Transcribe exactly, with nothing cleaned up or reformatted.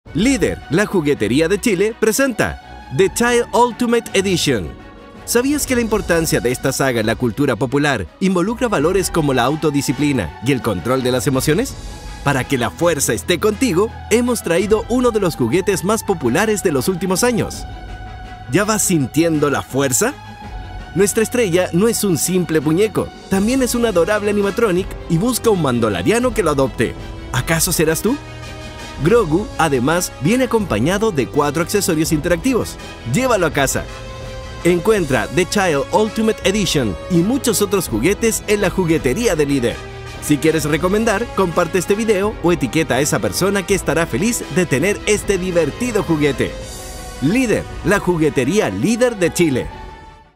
Líder, la juguetería de Chile, presenta The Child Ultimate Edition. ¿Sabías que la importancia de esta saga en la cultura popular involucra valores como la autodisciplina y el control de las emociones? Para que la fuerza esté contigo, hemos traído uno de los juguetes más populares de los últimos años. ¿Ya vas sintiendo la fuerza? Nuestra estrella no es un simple muñeco, también es un adorable animatronic y busca un mandaloriano que lo adopte. ¿Acaso serás tú? Grogu, además, viene acompañado de cuatro accesorios interactivos. Llévalo a casa. Encuentra The Child Ultimate Edition y muchos otros juguetes en la juguetería de Líder. Si quieres recomendar, comparte este video o etiqueta a esa persona que estará feliz de tener este divertido juguete. Líder, la juguetería líder de Chile.